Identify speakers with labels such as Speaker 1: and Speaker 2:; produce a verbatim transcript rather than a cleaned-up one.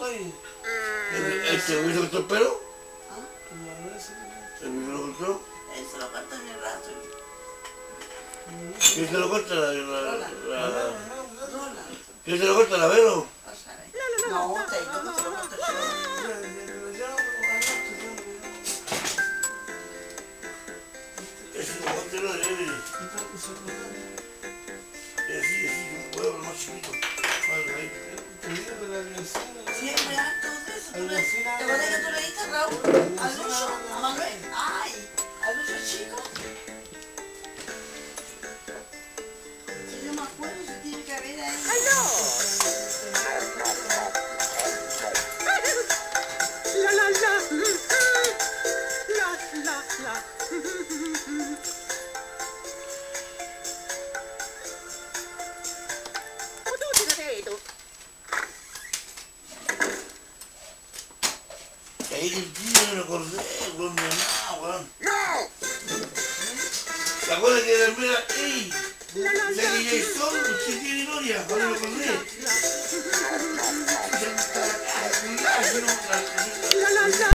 Speaker 1: ahí.
Speaker 2: ¿Este lo hizo cortó el pelo?
Speaker 1: No, ese no.
Speaker 2: ¿El mismo lo cortó?
Speaker 3: Él se lo corta en el brazo.
Speaker 2: ¿Quién se lo corta? La, la, la,
Speaker 3: Rola.
Speaker 2: ¿Quién se lo corta? ¿La Vero?
Speaker 3: No, te digo que se lo corta yo.
Speaker 2: Ese lo corta no de él. Es así, así, un huevo más chiquito. Vale, ahí.
Speaker 3: Siempre harto de eso. ¿Te acuerdas que tú le diste a Raúl? ¿A Lucho? ¿A Manuel? ¡Ay! ¿A Lucho chico? Si yo me acuerdo, se tiene que haber ahí.
Speaker 4: La la la, la la la.
Speaker 2: Ahí el tío me lo acordé, weón, mi mamá, weón. ¡No! ¿Te acuerdas que era mira, ey? La que ya hizo, usted tiene gloria, ahora me acordé.
Speaker 4: La la la.